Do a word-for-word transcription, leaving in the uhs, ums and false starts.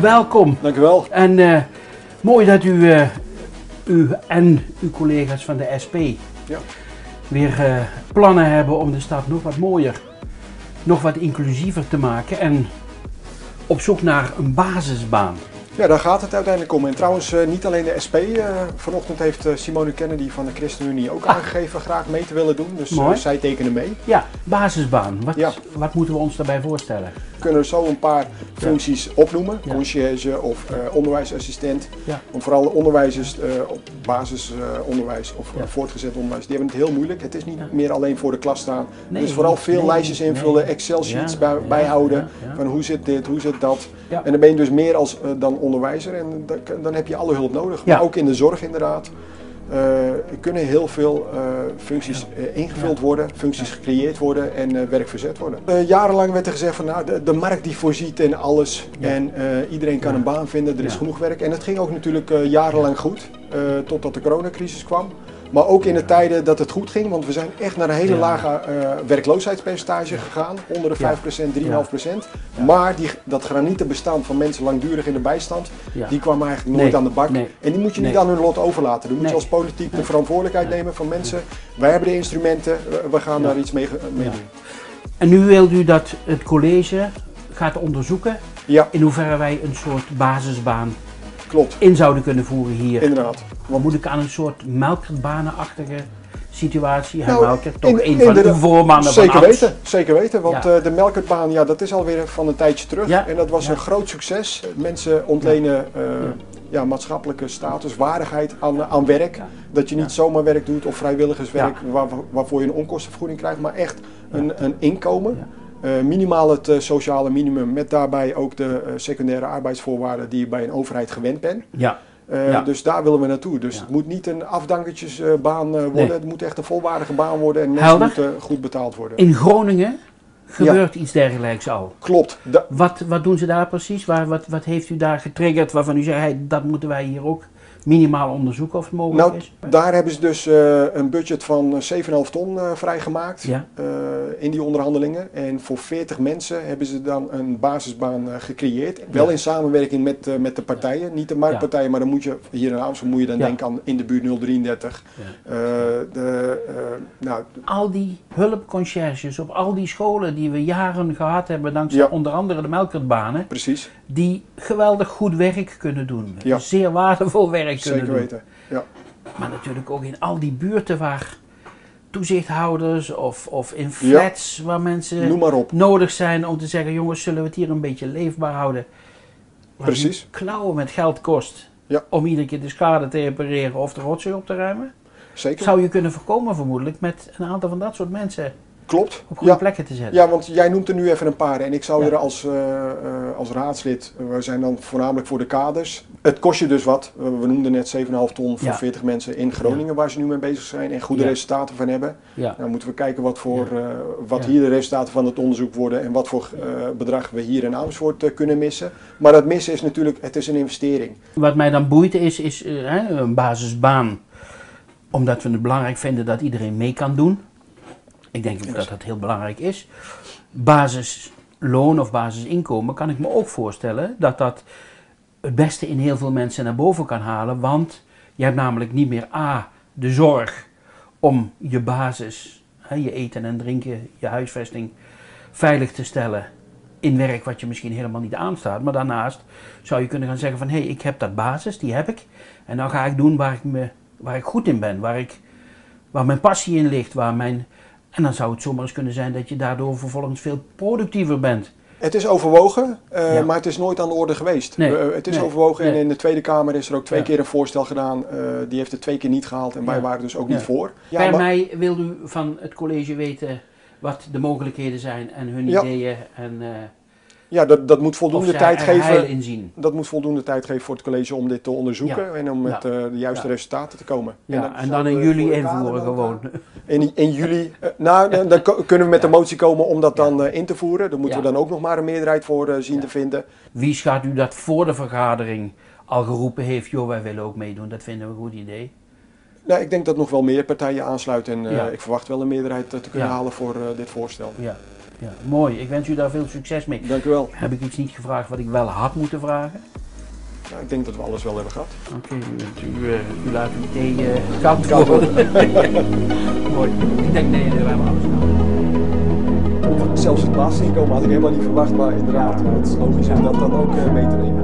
welkom. Dank u wel. En uh, mooi dat u, uh, u en uw collega's van de S P ja. weer uh, plannen hebben om de stad nog wat mooier, nog wat inclusiever te maken en op zoek naar een basisbaan. Ja, daar gaat het uiteindelijk om. En trouwens, uh, niet alleen de S P. Uh, vanochtend heeft uh, Simone Kennedy van de ChristenUnie ook ah. aangegeven graag mee te willen doen. Dus uh, zij tekenen mee. Ja, basisbaan. Wat, ja. wat moeten we ons daarbij voorstellen? We kunnen zo een paar functies ja. opnoemen. Ja. Conciërge of uh, onderwijsassistent. Ja. Want vooral de onderwijzers uh, op basisonderwijs uh, of ja. uh, voortgezet onderwijs, die hebben het heel moeilijk. Het is niet ja. meer alleen voor de klas staan. Nee, dus vooral veel nee, lijstjes invullen, nee. Excel sheets ja. bij, bijhouden. Ja. Ja. Van hoe zit dit, hoe zit dat. Ja. En dan ben je dus meer als uh, dan onderwijzer en dan, dan heb je alle hulp nodig. Ja. Maar ook in de zorg inderdaad. Uh, er kunnen heel veel uh, functies uh, ingevuld ja. worden, functies ja. gecreëerd worden en uh, werk verzet worden. Uh, jarenlang werd er gezegd van nou, de, de markt die voorziet in alles ja. en uh, iedereen kan ja. een baan vinden, er is ja. genoeg werk. En het ging ook natuurlijk uh, jarenlang goed, uh, totdat de coronacrisis kwam. Maar ook in de tijden dat het goed ging, want we zijn echt naar een hele ja. lage uh, werkloosheidspercentage gegaan, onder de vijf procent, drie komma vijf procent. Ja. Maar die, dat granieten bestand van mensen langdurig in de bijstand, ja. die kwam eigenlijk nooit nee. aan de bak. Nee. En die moet je niet nee. aan hun lot overlaten. Dan moet nee. je als politiek nee. de verantwoordelijkheid nee. nemen van mensen. Wij hebben de instrumenten, we gaan ja. daar iets mee, mee ja. doen. En nu wilt u dat het college gaat onderzoeken ja. in hoeverre wij een soort basisbaan Klopt. in zouden kunnen voeren hier. Inderdaad. Want moet ik aan een soort melkertbanenachtige situatie? Nou, Melker, toch in, een in van de, de voormannen zeker van weten, Zeker weten, want ja. uh, de melkertbaan, ja, dat is alweer van een tijdje terug. Ja. En dat was ja. een groot succes. Mensen ontlenen uh, ja. Ja, maatschappelijke status, waardigheid aan, aan werk. Ja. Dat je niet ja. zomaar werk doet of vrijwilligerswerk ja. waar, waarvoor je een onkostenvergoeding krijgt, maar echt een, ja. een inkomen. Ja. Uh, minimaal het uh, sociale minimum met daarbij ook de uh, secundaire arbeidsvoorwaarden die je bij een overheid gewend bent. Ja. Uh, ja. Dus daar willen we naartoe. Dus ja. het moet niet een afdankertjesbaan uh, worden, nee. het moet echt een volwaardige baan worden en mensen Helder. moeten goed betaald worden. In Groningen gebeurt ja. iets dergelijks al. Klopt. Da wat, wat doen ze daar precies? Waar, wat, wat heeft u daar getriggerd waarvan u zegt, hey, dat moeten wij hier ook minimaal onderzoeken of het mogelijk nou, is? Daar hebben ze dus uh, een budget van zeven komma vijf ton uh, vrijgemaakt ja. uh, in die onderhandelingen. En voor veertig mensen hebben ze dan een basisbaan uh, gecreëerd. Ja. Wel in samenwerking met, uh, met de partijen, niet de marktpartijen, ja. maar dan moet je hier in Amsterdam moet je dan ja. denken aan in de buurt nul drieëndertig. Ja. Uh, de, uh, nou, al die hulpconciërges op al die scholen die we jaren gehad hebben, dankzij ja. onder andere de melkertbanen, precies. die geweldig goed werk kunnen doen. Ja. Zeer waardevol werk kunnen Zeker doen. weten, ja. Maar natuurlijk ook in al die buurten waar toezichthouders of, of in flats ja. waar mensen nodig zijn om te zeggen, jongens, zullen we het hier een beetje leefbaar houden. Waar precies. Klauwen met geld kost ja. om iedere keer de schade te repareren of de rotzooi op te ruimen. Zeker. Zou je kunnen voorkomen vermoedelijk met een aantal van dat soort mensen. Klopt. Op goede ja. plekken te zetten. Ja, want jij noemt er nu even een paar en ik zou ja. er als, uh, uh, als raadslid, uh, we zijn dan voornamelijk voor de kaders. Het kost je dus wat. Uh, we noemden net zeven komma vijf ton voor ja. veertig mensen in Groningen ja. waar ze nu mee bezig zijn en goede ja. resultaten van hebben. Ja. Nou moeten we kijken wat, voor, uh, wat ja. hier de resultaten van het onderzoek worden en wat voor uh, bedrag we hier in Amersfoort uh, kunnen missen. Maar dat missen is natuurlijk, het is een investering. Wat mij dan boeit is, is uh, een basisbaan. Omdat we het belangrijk vinden dat iedereen mee kan doen. Ik denk ook dat dat heel belangrijk is. Basisloon of basisinkomen kan ik me ook voorstellen dat dat het beste in heel veel mensen naar boven kan halen. Want je hebt namelijk niet meer A, de zorg om je basis, hè, je eten en drinken, je huisvesting veilig te stellen in werk wat je misschien helemaal niet aanstaat. Maar daarnaast zou je kunnen gaan zeggen van hé, hey, ik heb dat basis, die heb ik. En dan ga ik doen waar ik, me, waar ik goed in ben, waar, ik, waar mijn passie in ligt, waar mijn... En dan zou het zomaar eens kunnen zijn dat je daardoor vervolgens veel productiever bent. Het is overwogen, uh, ja. maar het is nooit aan de orde geweest. Nee. Uh, het is nee. overwogen nee. en in de Tweede Kamer is er ook twee ja. keer een voorstel gedaan. Uh, die heeft het twee keer niet gehaald en ja. wij waren dus ook ja. niet voor. Ja, per maar... mei wil u van het college weten wat de mogelijkheden zijn en hun ja. ideeën en... Uh, Ja, dat, dat moet voldoende tijd geven. Inzien. Dat moet voldoende tijd geven voor het college om dit te onderzoeken ja. en om met ja. uh, de juiste ja. resultaten te komen. Ja, en dan, en dan in juli invoeren gewoon. In, in juli, uh, nou, dan, dan kunnen we met de motie komen om dat dan uh, in te voeren. Daar moeten ja. we dan ook nog maar een meerderheid voor uh, zien ja. te vinden. Wie schat u dat voor de vergadering al geroepen heeft, joh, wij willen ook meedoen, dat vinden we een goed idee? Nou, ik denk dat nog wel meer partijen aansluiten en uh, ja. ik verwacht wel een meerderheid uh, te kunnen ja. halen voor uh, dit voorstel. Ja. Ja, mooi. Ik wens u daar veel succes mee. Dank u wel. Heb ik iets niet gevraagd wat ik wel had moeten vragen? Nou, ik denk dat we alles wel hebben gehad. Oké, okay, u, u, u laat uw thee uh, koud worden. Mooi. Ik denk nee, we hebben alles gehad. Zelfs het laatste inkomen had ik helemaal niet verwacht, maar inderdaad, ja, het is logisch om dat dan ook uh, mee te nemen.